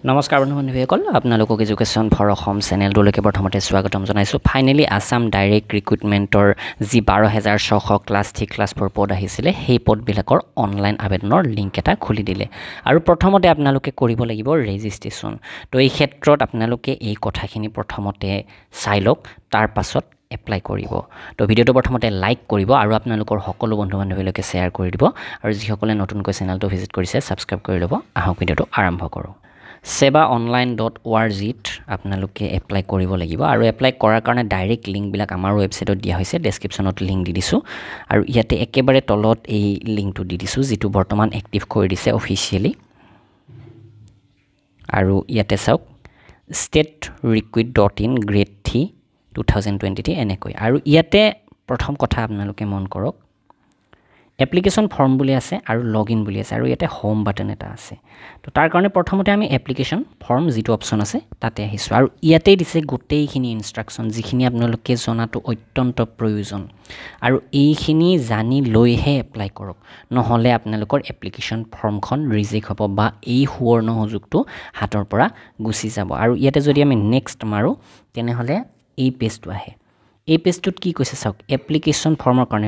নমস্কাৰ বন্ধুসকল আপোনালোকক এডুকেশ্যন ফৰ অসম চেনেলটোলৈকে প্ৰথমতে স্বাগতম জনাইছো ফাইনেলি আসাম ডাইৰেক্ট ৰিক্ৰুটমেন্টৰ যি 12600 ক্লাছ 3 ক্লাছ 4 পদ আহিছিলে সেই পদবিলাকৰ অনলাইন আবেদনৰ লিংক এটা খুলি দিলে আৰু প্ৰথমতে আপোনালোকে কৰিব লাগিব ৰেজিষ্ট্ৰেচন তো এই ক্ষেত্ৰত আপোনালোকে এই কথাখিনি প্ৰথমতে চাই লওক তাৰ পাছত এপ্লাই কৰিব তো ভিডিওটো প্ৰথমতে লাইক কৰিব আৰু আপোনালোকৰ সকলো বন্ধু-বান্ধৱীলৈকে শেয়াৰ কৰি দিব আৰু যিসকলে নতুনকৈ চেনেলটো ভিজিট কৰিছে সাবস্ক্ৰাইব কৰি ল'ব আহক ভিডিওটো আৰম্ভ কৰো sebaonline.org আপোনালোকে এপ্লাই কৰিব লাগিব আৰু এপ্লাই কৰাৰ কাৰণে ডাইৰেক্ট লিংক বিলাক আমাৰ ওয়েবসাইটত দিয়া হৈছে ডেসক্ৰিপচনত লিংক দি দিছো আৰু ইয়াতে একেবাৰে তলত এই লিংকটো দি দিছো যেটো বৰ্তমান এক্টিভ কৰি দিছে অফিচিয়ালি আৰু ইয়াতে চাওক staterecruit.in grade 3 2023 এনেকৈ আৰু ইয়াতে প্ৰথম কথা আপোনালোকে মন কৰক এপ্লিকেশন ফৰ্ম বুলি আছে আৰু লগইন বুলি আছে আৰু ইয়াতে হোম বাটন এটা আছে তো তাৰ কাৰণে প্ৰথমতে আমি এপ্লিকেশন ফৰ্ম যেটো অপচন আছে তাতে আহিছো আৰু ইয়াতে দিছে গোটেইখিনি ইনস্ট্ৰাকচন যিখিনি আপোনালোকে জনাটো অত্যন্ত প্ৰয়োজন আৰু এইখিনি জানি লৈহে এপ্লাই কৰক নহলে আপোনালোকৰ এপ্লিকেশন ফৰ্মখন ৰিজেক্ট হ'ব বা এই সুৱৰ্ণ সুযোগটো হাতৰ পৰা গুচি যাব আৰু ইয়াতে যদি আমি নেক্সট মাৰো তেনেহলে এই পেজটো আহে এই পেজটোত কি কৈছে চাওক এপ্লিকেশন ফৰ্মৰ কাৰণে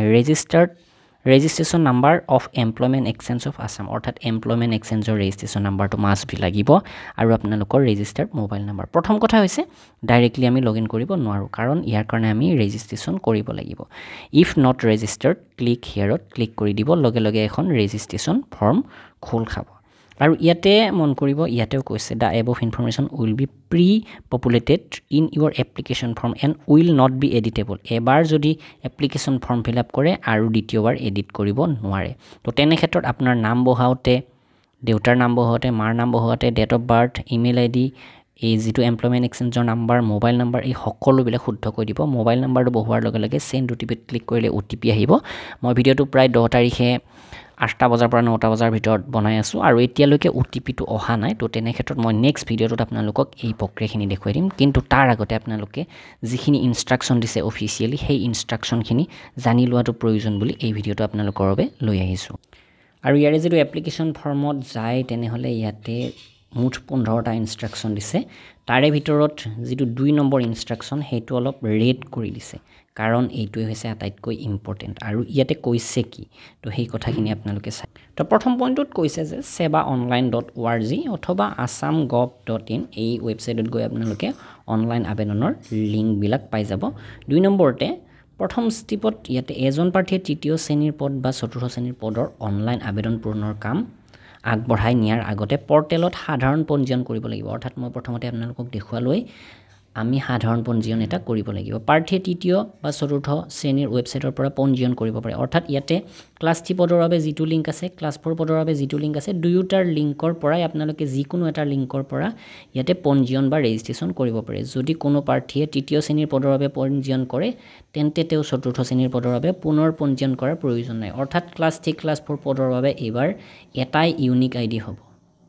registration number of employment exchange of Assam অৰ্থাৎ employment exchange registration number to must be লাগিব আৰু আপোনালোকৰ registered mobile number প্ৰথম কথা হৈছে ডাইৰেক্টলি আমি লগইন কৰিব নোৱাৰো কাৰণ ইয়াৰ কাৰণে আমি ৰেজিষ্ট্ৰেচন কৰিব লাগিব if not registered click here click কৰি দিব লগে লগে এখন ৰেজিষ্ট্ৰেচন ফৰ্ম খোল খাব আৰু ইয়াতে মন কৰিব ইয়াতেও কৈছে the above information will be pre-populated in your application form and will not be editable এবাৰ যদি application form fill up কৰে আৰু দ্বিতীয়বাৰ এডিট কৰিব নোৱাৰে তো তেনে ক্ষেত্ৰত আপোনাৰ নাম বহাওতে দেউতাৰ নাম বহাওতে মাৰ নাম বহাওতে date of birth email ID এই যেটো এমপ্লয়মেন্ট এক্সচেঞ্জৰ নাম্বাৰ মোবাইল নাম্বাৰ এই সকলো বিলা শুদ্ধ কৈ দিব মোবাইল নাম্বাৰটো বহোৱাৰ লগে লগে সেন্ড ওটিপি ক্লিক কৰিলে ওটিপি আহিব মই ভিডিওটো প্ৰায় 10 তাৰিখে 8টা বজাৰ পৰা 9টা বজাৰ ভিতৰত বনাই আছো আৰু এতিয়ালৈকে ওটিপিটো অহা নাই তো তেনে ক্ষেত্ৰত মই নেক্সট ভিডিওটোত আপোনালোকক এই প্ৰক্ৰিয়াখিনি দেখুৱাই দিম কিন্তু তাৰ আগতে আপোনালোকে যিখিনি ইনস্ট্ৰাকচন দিছে অফিচিয়ালি সেই ইনস্ট্ৰাকচনখিনি জানি লোৱাটো প্ৰয়োজন বুলি এই ভিডিওটো আপোনালোকৰ বাবে লৈ আহিছো আৰু ইয়াৰে যেটো এপ্লিকেশন ফৰ্মত যায় তেনেহলে ইয়াতে মুঠ 15টা ইনস্ট্ৰাকচন দিছে তাৰে ভিতৰত যেটো 2 নম্বৰ ইনস্ট্ৰাকচন হেতু অলপ ৰেড কৰি দিছে কাৰণ এইটোই হৈছে আটাইতকৈ ইম্পৰ্টেন্ট আৰু ইয়াতে কৈছে কি তো সেই কথাখিনি আপোনালোকে চাই তো প্ৰথম পইণ্টত কৈছে যে sebaonline.org অথবা assam.gov.in এই ওয়েবসাইটত গৈ আপোনালোকে অনলাইন আবেদনৰ লিংক বিলাক পাই যাব 2 নম্বৰতে প্ৰথম ষ্টেপত ইয়াতে এজন প্ৰাৰ্থীয়ে তৃতীয় শ্ৰেণীৰ পদ বা চতুৰ্থ শ্ৰেণীৰ পদৰ অনলাইন আবেদন পূৰণৰ কাম আগবঢ়াই নিয়াৰ আগতে পৰ্টেলত সাধাৰণ পঞ্জীয়ন কৰিব লাগিব অৰ্থাৎ মই প্ৰথমতে আপোনালোকক দেখুৱালৈ আমি সাধাৰণ পঞ্জীয়ন এটা কৰিব লাগিব প্ৰাৰ্থীয়ে তৃতীয় বা চতুৰ্থ শ্ৰেণীৰ ওয়েবসাইটৰ পৰা পঞ্জীয়ন কৰিব পাৰে অৰ্থাৎ ইয়াতে ক্লাছ 3 পদৰ বাবে যেটো লিংক আছে ক্লাছ 4 পদৰ বাবে যেটো লিংক আছে দুয়োটাৰ লিংকৰ পৰাই আপোনালোকে যিকোনো এটা লিংকৰ পৰা ইয়াতে পঞ্জীয়ন বা ৰেজিষ্ট্ৰেচন কৰিব পাৰে যদি কোনো প্ৰাৰ্থীয়ে তৃতীয় শ্ৰেণীৰ পদৰ বাবে পঞ্জীয়ন কৰে তেন্তে তেও চতুৰ্থ শ্ৰেণীৰ পদৰ বাবে পুনৰ পঞ্জীয়ন কৰাৰ প্ৰয়োজন নাই অৰ্থাৎ ক্লাছ 3 ক্লাছ 4 পদৰ বাবে এবাৰ এটাই ইউনিক আইডি হ'ব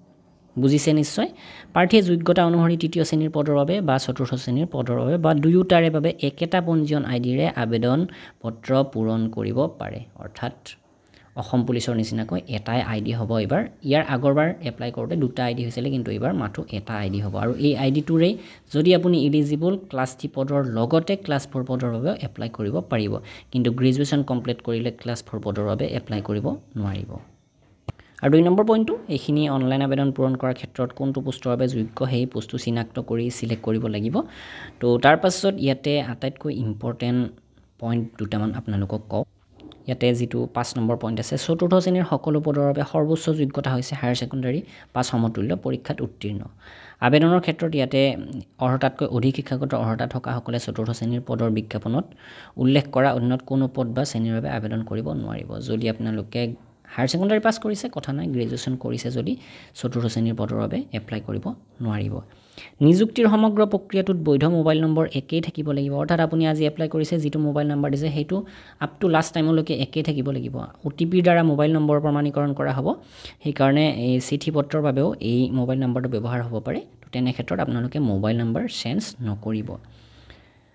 বুজিছে নিশ্চয় প্ৰাৰ্থীয়ে যোগ্যতা অনুসৰি তৃতীয় শ্ৰেণীৰ পদৰ বাবে বা চতুৰ্থ শ্ৰেণীৰ পদৰ বাবে বা দুয়োটাৰে বাবে একেটা পঞ্জীয়ন আইডিৰে আবেদন পত্ৰ পূৰণ কৰিব পাৰে অৰ্থাৎ অসম পুলিচৰ নিচিনাকৈ এটাই আইডি হ'ব এবাৰ ইয়াৰ আগৰবাৰ এপ্লাই কৰোতে দুটা আইডি হৈছিল কিন্তু এবাৰ মাত্ৰ এটা আইডি হ'ব আৰু এই আইডিটোৰে যদি আপুনি এলিজিবল ক্লাছ 3 পদৰ লগতে ক্লাছ 4 পদৰ বাবে এপ্লাই কৰিব পাৰিব কিন্তু গ্ৰেজুৱেচন কমপ্লিট কৰিলে ক্লাছ 4 পদৰ বাবে এপ্লাই কৰিব নোৱাৰিব আৰু 2 নম্বৰ পইণ্টটো এইখিনি অনলাইন আবেদন পূৰণ কৰাৰ ক্ষেত্ৰত কোনটো পোষ্টৰ বাবে যোগ্য সেই পোষ্টটো চিনাক্ত কৰি সিলেক্ট কৰিব লাগিব তো তাৰ পাছত ইয়াতে আটাইতকৈ ইম্পৰ্টেন্ট পইণ্ট দুটামান আপোনালোকক কওঁ ইয়াতে যেটো 5 নম্বৰ পইণ্ট আছে চতুৰ্থ শ্ৰেণীৰ সকলো পদৰ বাবে সৰ্বোচ্চ যোগ্যতা হৈছে হায়াৰ সেকেন্ডাৰী পাছ সমতুল্য পৰীক্ষাত উত্তীৰ্ণ আবেদনৰ ক্ষেত্ৰত ইয়াতে অৰ্হতাতকৈ অধিক শিক্ষাগত অৰ্হতা থকা সকলে চতুৰ্থ শ্ৰেণীৰ পদৰ বিজ্ঞাপনত উল্লেখ কৰা অন্যত কোনো পদ বা শ্ৰেণীৰ বাবে আবেদন কৰিব নোৱাৰিব যদি আপোনালোকে হায়াৰ সেকেন্ডাৰী পাস কৰিছে কথা নাই গ্ৰেজুৱেচন কৰিছে যদি চতুৰ্থ শ্ৰেণীৰ পদৰ বাবে এপ্লাই কৰিব নোৱাৰিব নিযুক্তিৰ সমগ্ৰ প্ৰক্ৰিয়াটোত বৈধ মোবাইল নম্বৰ একেই থাকিব লাগিব অৰ্থাৎ আপুনি আজি এপ্লাই কৰিছে যেটো মোবাইল নম্বৰ দিছে হেতু আপ টু লাষ্ট টাইমলৈকে একেই থাকিব লাগিব ওটিপিৰ দ্বাৰা মোবাইল নম্বৰ প্ৰমাণীকৰণ কৰা হ'ব সেই কাৰণে এই চিঠি পত্ৰৰ বাবেও এই মোবাইল নম্বৰটো ব্যৱহাৰ হ'ব পাৰে তো তেনে ক্ষেত্ৰত আপোনালোকে মোবাইল নম্বৰ চেঞ্জ নকৰিব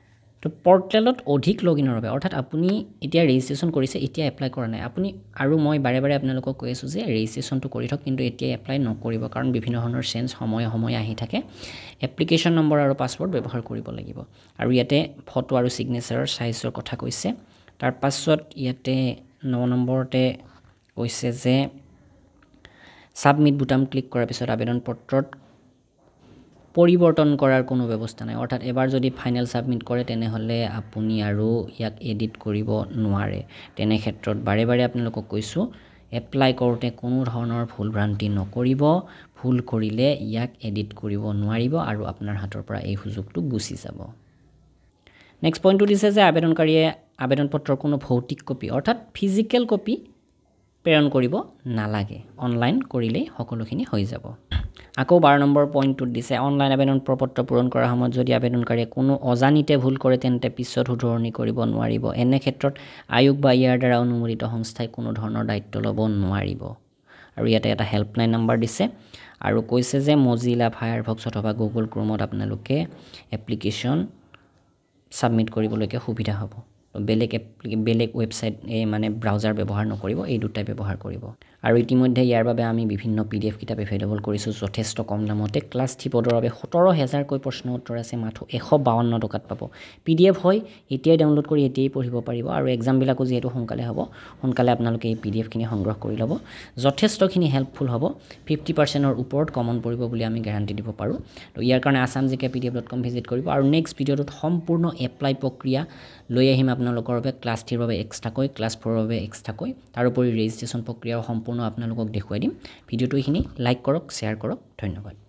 তো পৰ্টেলত অধিক লগইনৰ বাবে অৰ্থাৎ আপুনি এতিয়া ৰেজিষ্ট্ৰেচন কৰিছে এতিয়া এপ্লাই কৰা নাই আপুনি আৰু মই বাৰে বাৰে আপোনালোকক কৈ আছো যে ৰেজিষ্ট্ৰেচনটো কৰি থক কিন্তু এতিয়া এপ্লাই নকৰিব কাৰণ বিভিন্ন ধৰণৰ চেঞ্জ সময় আহি থাকে এপ্লিকেশন নম্বৰ আৰু পাছৱৰ্ড ব্যৱহাৰ কৰিব লাগিব আৰু ইয়াতে ফটো আৰু সিগনেচাৰৰ সাইজৰ কথা কৈছে তাৰ পাছত ইয়াতে 9 নম্বৰতে কৈছে যে সাবমিট বুটাম ক্লিক কৰাৰ পিছত আবেদন পত্ৰত পৰিৱৰ্তন কৰাৰ কোনো ব্যৱস্থা নাই অৰ্থাৎ এবাৰ যদি ফাইনাল সাবমিট কৰে তেনে হলে আপুনি আৰু ইয়াক এডিট কৰিব নোৱাৰে তেনে ক্ষেত্ৰত বাৰে বাৰে আপোনালোকক কৈছো এপ্লাই কৰোতে কোনো ধৰণৰ ভুল ভ্ৰান্তি নকৰিব ভুল কৰিলে ইয়াক এডিট কৰিব নোৱাৰিব আৰু আপোনাৰ হাতৰ পৰা এই সুযোগটো গুচি যাব নেক্সট পইণ্টটো দিছে যে আবেদনকাৰীয়ে আবেদন পত্ৰৰ কোনো ভৌতিক কপি অৰ্থাৎ ফিজিক্যাল কপি প্ৰেৰণ কৰিব নালাগে অনলাইন কৰিলেই সকলোখিনি হৈ যাব আকৌ 12 নম্বৰ পইণ্টটো দিছে অনলাইন আবেদন প্ৰপত্ৰ পূৰণ কৰাৰ সময়ত যদি আবেদনকাৰীয়ে কোনো অজানিতে ভুল কৰে তেন্তে পিছত শুধৰণি কৰিব নোৱাৰিব এনে ক্ষেত্ৰত আয়োগ বা ইয়াৰ দ্বাৰা অনুমোদিত সংস্থাই কোনো ধৰণৰ দায়িত্ব ল'ব নোৱাৰিব আৰু ইয়াতে এটা হেল্পলাইন নম্বৰ দিছে আৰু কৈছে যে মজিলা ফায়াৰফক্স অথবা গুগল ক্ৰোমত আপোনালোকে এপ্লিকেশন সাবমিট কৰিবলৈকে সুবিধা হ'ব বেলেগ ওয়েবসাইট মানে ব্রাউজার ব্যবহার নকৰিব এই দুটাই ব্যবহার কৰিব আৰু ইতিমধ্যে ইয়াৰ বাবে আমি বিভিন্ন পিডিএফ কিতাপ এভেইলেবল কৰিছো যথেষ্ট কম দামতে ক্লাস 3 পদৰ বাবে 17000 কৈ প্ৰশ্ন উত্তৰ আছে মাত্ৰ 152 টকাত পাব পিডিএফ হয় এতিয়াই ডাউনলোড কৰি এতিয়াই পঢ়িব পাৰিব আৰু এক্সাম বিলাকো যেহেতু সোনকালে হ'ব সোনকালে আপোনালোকে এই পিডিএফ খিনি সংগ্ৰহ কৰি ল'ব যথেষ্টখিনি হেল্পফুল হ'ব 50% ৰ ওপৰত কমন পৰিব বুলি আমি গ্যাৰান্টি দিব পাৰো তো ইয়াৰ কাৰণে assamgkpdf.com ভিজিট কৰিব আৰু নেক্সট ভিডিঅটোত সম্পূৰ্ণ এপ্লাই প্ৰক্ৰিয়া লৈ আহিম আপোনালোকৰ বাবে ক্লাস 3 ৰ বাবে এক্সট্ৰাকৈ ক্লাস 4 ৰ বাবে এক্সট্ৰাকৈ তাৰ উপৰি ৰেজিষ্ট্ৰেচন প্ৰক্ৰিয়া সম্পূৰ্ণ আপোনালোকক দেখুৱাই দিম ভিডিঅটো এইখিনি লাইক কৰক শেয়াৰ কৰক ধন্যবাদ